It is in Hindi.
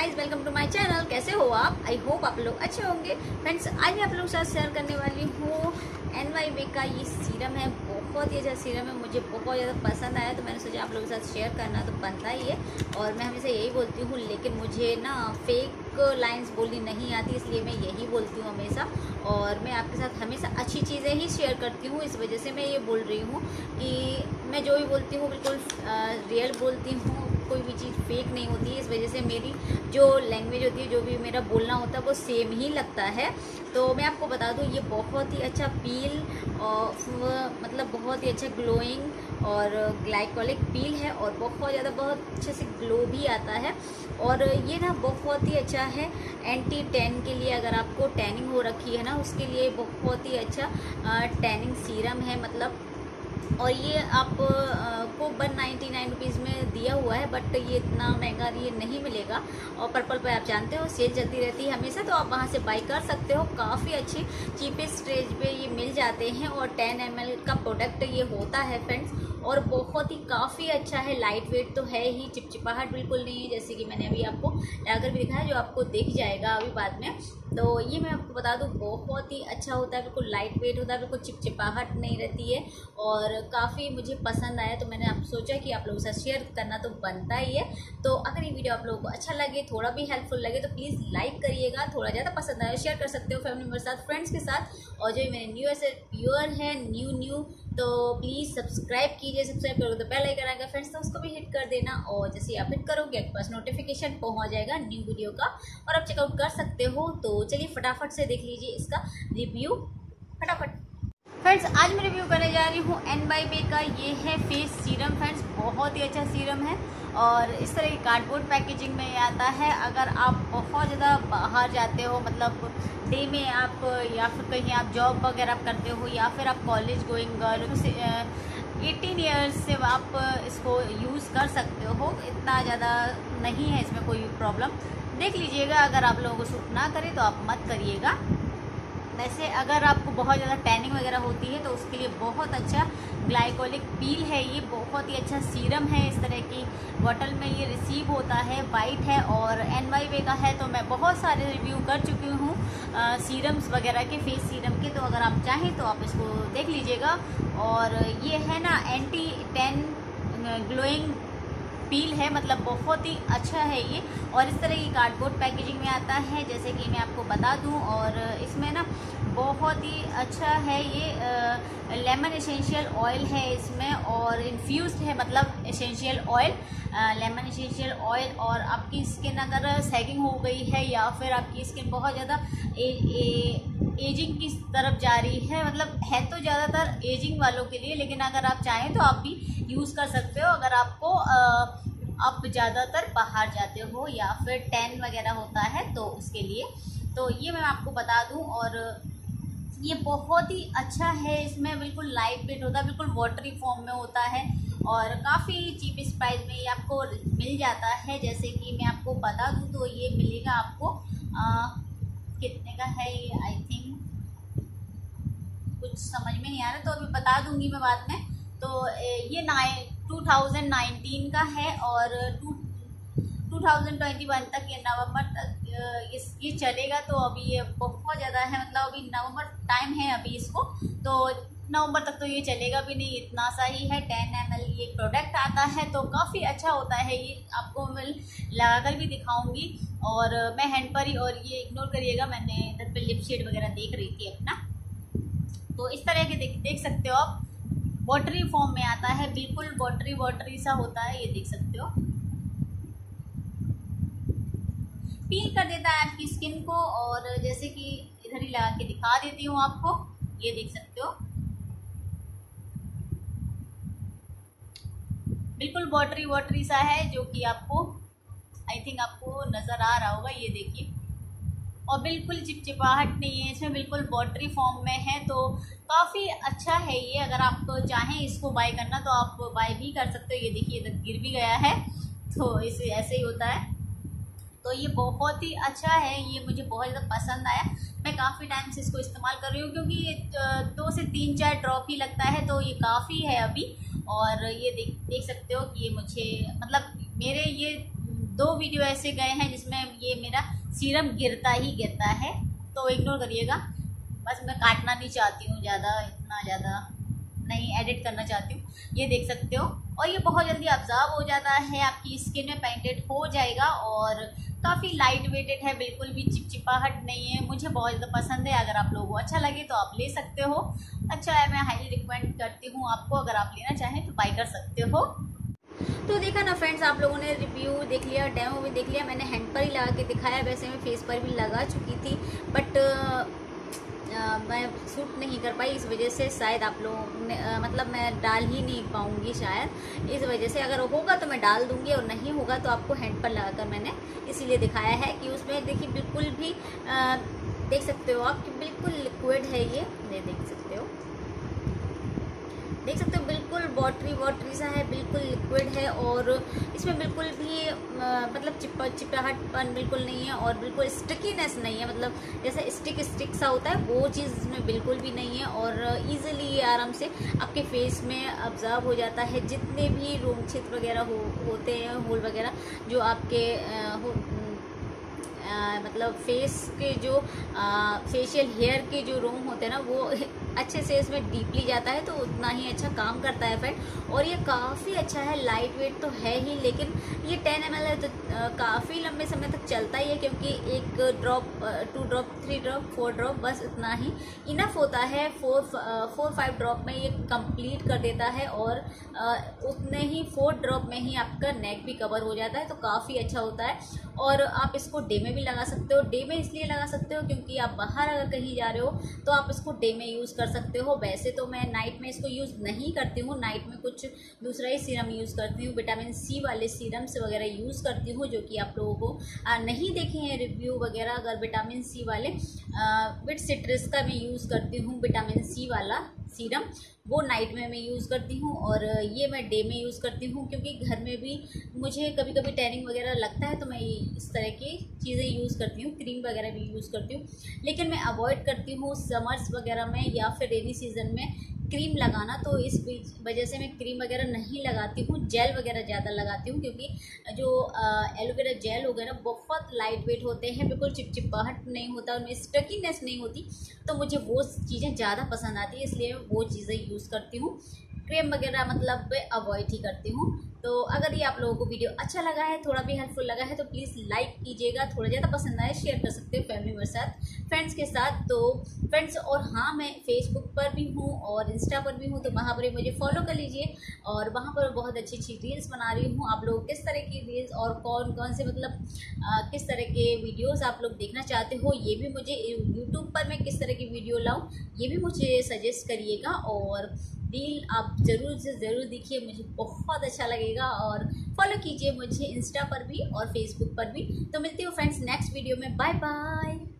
Guys, welcome to my channel. कैसे हो आप? आई होप आप लोग अच्छे होंगे। फ्रेंड्स, आज मैं आप लोगों के साथ शेयर करने वाली हूँ NYB का ये सीरम है। बहुत ही अच्छा सीरम है, मुझे बहुत ज़्यादा पसंद आया तो मैंने सोचा आप लोगों के साथ शेयर करना तो बनता ही है। और मैं हमेशा यही बोलती हूँ, लेकिन मुझे ना फेक लाइंस बोलनी नहीं आती, इसलिए मैं यही बोलती हूँ हमेशा। और मैं आपके साथ हमेशा अच्छी चीज़ें ही शेयर करती हूँ, इस वजह से मैं ये बोल रही हूँ कि मैं जो भी बोलती हूँ बिल्कुल रियल बोलती हूँ, कोई भी चीज़ फेक नहीं होती है। इस वजह से मेरी जो लैंग्वेज होती है, जो भी मेरा बोलना होता है वो सेम ही लगता है। तो मैं आपको बता दूं, ये बहुत ही अच्छा पील और मतलब बहुत ही अच्छा ग्लोइंग और ग्लाइकोलिक पील है और बहुत अच्छे से ग्लो भी आता है। और ये ना बहुत ही अच्छा है एंटी टैन के लिए। अगर आपको टैनिंग हो रखी है ना, उसके लिए बहुत ही अच्छा टैनिंग सीरम है मतलब। और ये आपको 199 रुपीज़ में दिया हुआ है, बट ये इतना महंगा ये नहीं मिलेगा। और पर्पल पे आप जानते हो सेल चलती रहती है हमेशा, तो आप वहाँ से बाई कर सकते हो। काफ़ी अच्छी चीपेस्ट रेंज पे ये मिल जाते हैं और 10 ml का प्रोडक्ट ये होता है फ्रेंड्स। और बहुत ही काफ़ी अच्छा है, लाइट वेट तो है ही, चिपचिपाहट बिल्कुल नहीं है, जैसे कि मैंने अभी आपको लाकर भी दिखाया, जो आपको दिख जाएगा अभी बाद में। तो ये मैं आपको बता दूं, बहुत ही अच्छा होता है, बिल्कुल लाइट वेट होता है, बिल्कुल चिपचिपाहट नहीं रहती है और काफ़ी मुझे पसंद आया। तो मैंने आप सोचा कि आप लोगों के साथ शेयर करना तो बनता ही है। तो अगर ये वीडियो आप लोगों को अच्छा लगे, थोड़ा भी हेल्पफुल लगे, तो प्लीज़ लाइक करिएगा। थोड़ा ज़्यादा पसंद आए शेयर कर सकते हो फैमिली मेंबर के साथ, फ्रेंड्स के साथ। और जो मेरे व्यूअर हैं न्यू तो प्लीज़ सब्सक्राइब कीजिए। सब्सक्राइब करोगे तो बेल आइकन आएगा फ्रेंड्स, तो उसको भी हिट कर देना। और जैसे आप हिट करोगे आपके पास नोटिफिकेशन पहुंच जाएगा न्यू वीडियो का और आप चेकआउट कर सकते हो। तो चलिए फटाफट से देख लीजिए इसका रिव्यू फटाफट। फ्रेंड्स, आज मैं रिव्यू करने जा रही हूँ NYB का ये है फेस सीरम। फ्रेंड्स, बहुत ही अच्छा सीरम है और इस तरह की कार्डबोर्ड पैकेजिंग में आता है। अगर आप बहुत ज़्यादा बाहर जाते हो, मतलब डे में आप या फिर कहीं आप जॉब वगैरह करते हो या फिर आप कॉलेज गोइंग गर्ल 18 ईयर्स से आप इसको यूज़ कर सकते हो। इतना ज़्यादा नहीं है इसमें कोई प्रॉब्लम। देख लीजिएगा, अगर आप लोगों को सूट ना करे तो आप मत करिएगा। वैसे अगर आपको बहुत ज़्यादा टैनिंग वगैरह होती है तो उसके लिए बहुत अच्छा ग्लाइकोलिक पील है। ये बहुत ही अच्छा सीरम है। इस तरह की बॉटल में ये रिसीव होता है, वाइट है और NYB का है। तो मैं बहुत सारे रिव्यू कर चुकी हूँ सीरम्स वगैरह के, फेस सीरम के। तो अगर आप चाहें तो आप इसको देख लीजिएगा। और ये है ना एंटी टैन ग्लोइंग पील है, मतलब बहुत ही अच्छा है ये। और इस तरह की कार्डबोर्ड पैकेजिंग में आता है, जैसे कि मैं आपको बता दूं। और इसमें ना बहुत ही अच्छा है ये लेमन एसेंशियल ऑयल है इसमें, और इन्फ्यूज्ड है मतलब essential oil, lemon essential oil. और आपकी स्किन अगर सैगिंग हो गई है या फिर आपकी स्किन बहुत ज़्यादा एजिंग की तरफ जा रही है, मतलब है तो ज़्यादातर एजिंग वालों के लिए, लेकिन अगर आप चाहें तो आप भी यूज़ कर सकते हो। अगर आपको आप ज़्यादातर बाहर जाते हो या फिर टैन वगैरह होता है तो उसके लिए, तो ये मैं आपको बता दूं। और ये बहुत ही अच्छा है, इसमें बिल्कुल लाइट वेट होता है, बिल्कुल वाटरी फॉर्म में होता है और काफ़ी चीपेस्ट प्राइस में ये आपको मिल जाता है। जैसे कि मैं आपको बता दूं तो ये मिलेगा आपको कितने का है ये, आई थिंक कुछ समझ में नहीं आ रहा, तो अभी बता दूंगी मैं बाद में। तो ये 2019 का है और 2021 तक, ये नवंबर तक ये चलेगा। तो अभी ये बहुत ज़्यादा है, मतलब अभी नवंबर टाइम है अभी इसको, तो नवंबर तक तो ये चलेगा भी नहीं, इतना सा ही है। 10 ml ये प्रोडक्ट आता है, तो काफ़ी अच्छा होता है ये। आपको मैं लगा कर भी दिखाऊंगी और मैं हैंड पर ही, और ये इग्नोर करिएगा, मैंने इधर पे लिप शेड वगैरह देख रही थी अपना। तो इस तरह के देख सकते हो आप, वाटरी फॉर्म में आता है, बिल्कुल वाटरी सा होता है, ये देख सकते हो। पील कर देता है आपकी स्किन को। और जैसे कि इधर ही लगा के दिखा देती हूँ आपको, ये देख सकते हो, बिल्कुल वाटरी सा है, जो कि आपको आई थिंक आपको नज़र आ रहा होगा, ये देखिए। और बिल्कुल चिपचिपाहट नहीं है इसमें, बिल्कुल वाटरी फॉर्म में है। तो काफ़ी अच्छा है ये। अगर आप चाहें इसको बाय करना तो आप बाय भी कर सकते हो। ये देखिए इधर गिर भी गया है, तो इसे ऐसे ही होता है। तो ये बहुत ही अच्छा है, ये मुझे बहुत ज़्यादा पसंद आया। मैं काफ़ी टाइम से इसको इस्तेमाल कर रही हूँ, क्योंकि ये 2 से 3-4 ड्रॉप ही लगता है, तो ये काफ़ी है अभी। और ये देख सकते हो कि ये मुझे, मतलब मेरे ये 2 वीडियो ऐसे गए हैं जिसमें ये मेरा सीरम गिरता ही गिरता है, तो इग्नोर करिएगा। बस मैं काटना नहीं चाहती हूँ ज़्यादा, इतना ज़्यादा नहीं एडिट करना चाहती हूँ। ये देख सकते हो, और ये बहुत जल्दी अब्जॉर्ब हो जाता है, आपकी स्किन में पेंटेड हो जाएगा और काफ़ी लाइट वेटेड है, बिल्कुल भी चिपचिपाहट नहीं है। मुझे बहुत ज़्यादा पसंद है। अगर आप लोगों को अच्छा लगे तो आप ले सकते हो। अच्छा है, मैं हाईली रिकमेंड करती हूँ आपको, अगर आप लेना चाहें तो बाय कर सकते हो। तो देखा ना फ्रेंड्स, आप लोगों ने रिव्यू देख लिया, डेमो भी देख लिया। मैंने हैंड पर ही लगा के दिखाया, वैसे मैं फेस पर भी लगा चुकी थी, बट मैं शूट नहीं कर पाई, इस वजह से शायद आप लोगों ने मतलब मैं डाल ही नहीं पाऊँगी शायद, इस वजह से। अगर होगा तो मैं डाल दूँगी और नहीं होगा तो आपको हैंड पर लगाकर मैंने इसीलिए दिखाया है कि उसमें देखिए बिल्कुल भी देख सकते हो आप कि बिल्कुल लिक्विड है ये देख सकते हो, देख सकते हो बिल्कुल वाटरी सा है, बिल्कुल लिक्विड है और इसमें बिल्कुल भी मतलब चिपचिपाहटपन बिल्कुल नहीं है और बिल्कुल स्टिकीनेस नहीं है, मतलब जैसे स्टिक सा होता है वो चीज़ इसमें बिल्कुल भी नहीं है और इजीली ये आराम से आपके फेस में अब्जॉर्ब हो जाता है। जितने भी रोम छिद्र वगैरह होते हैं, होल वगैरह जो आपके मतलब फेस के जो फेशियल हेयर के जो रोम होते हैं ना, वो अच्छे से इसमें डीपली जाता है, तो उतना ही अच्छा काम करता है फ्रेंड। और ये काफ़ी अच्छा है, लाइट वेट तो है ही, लेकिन ये 10 ml है तो काफ़ी लंबे समय तक चलता ही है, क्योंकि 1 ड्रॉप 2 ड्रॉप 3 ड्रॉप 4 ड्रॉप बस इतना ही इनफ होता है। 4-5 ड्रॉप में ये कंप्लीट कर देता है और उतने ही 4 ड्रॉप में ही आपका नेक भी कवर हो जाता है, तो काफ़ी अच्छा होता है। और आप इसको डे में भी लगा सकते हो। डे में इसलिए लगा सकते हो क्योंकि आप बाहर अगर कहीं जा रहे हो तो आप इसको डे में यूज़ कर सकते हो। वैसे तो मैं नाइट में इसको यूज़ नहीं करती हूँ, नाइट में कुछ दूसरा ही सीरम यूज़ करती हूँ, विटामिन सी वाले सीरम्स वगैरह यूज़ करती हूँ, जो कि आप लोगों को नहीं देखे हैं रिव्यू वगैरह। अगर विटामिन सी वाले विद सिट्रस का मैं यूज़ करती हूँ, विटामिन सी वाला सीरम, वो नाइट में मैं यूज़ करती हूँ और ये मैं डे में यूज़ करती हूँ, क्योंकि घर में भी मुझे कभी कभी टैनिंग वगैरह लगता है तो मैं इस तरह की चीज़ें यूज़ करती हूँ। क्रीम वगैरह भी यूज़ करती हूँ, लेकिन मैं अवॉइड करती हूँ समर्स वगैरह में या फिर रेनी सीज़न में क्रीम लगाना, तो इस वजह से मैं क्रीम वगैरह नहीं लगाती हूँ, जेल वगैरह ज़्यादा लगाती हूँ, क्योंकि जो एलोवेरा जेल वगैरह बहुत लाइट वेट होते हैं, बिल्कुल चिपचिपाहट नहीं होता, उनमें स्टकीनेस नहीं होती, तो मुझे वो चीज़ें ज़्यादा पसंद आती है, इसलिए वो चीज़ें यूज़ करती हूँ। क्रीम वगैरह मतलब अवॉइड ही करती हूँ। तो अगर ये आप लोगों को वीडियो अच्छा लगा है, थोड़ा भी हेल्पफुल लगा है, तो प्लीज़ लाइक कीजिएगा। थोड़ा ज़्यादा पसंद आए शेयर कर सकते हो फैमिली के साथ, फ्रेंड्स के साथ। तो फ्रेंड्स, और हाँ, मैं फेसबुक पर भी हूँ और इंस्टा पर भी हूँ, तो वहाँ पर मुझे फॉलो कर लीजिए। और वहाँ पर बहुत अच्छी अच्छी रील्स बना रही हूँ। आप लोग किस तरह की रील्स और कौन कौन से मतलब किस तरह के वीडियोस आप लोग देखना चाहते हो, ये भी मुझे यूट्यूब पर मैं किस तरह की वीडियो लाऊँ, ये भी मुझे सजेस्ट करिएगा। और रील आप ज़रूर से ज़रूर देखिए, मुझे बहुत अच्छा लगेगा। और फॉलो कीजिए मुझे इंस्टा पर भी और फेसबुक पर भी। तो मिलती हूँ फ्रेंड्स नेक्स्ट वीडियो में। Bye bye.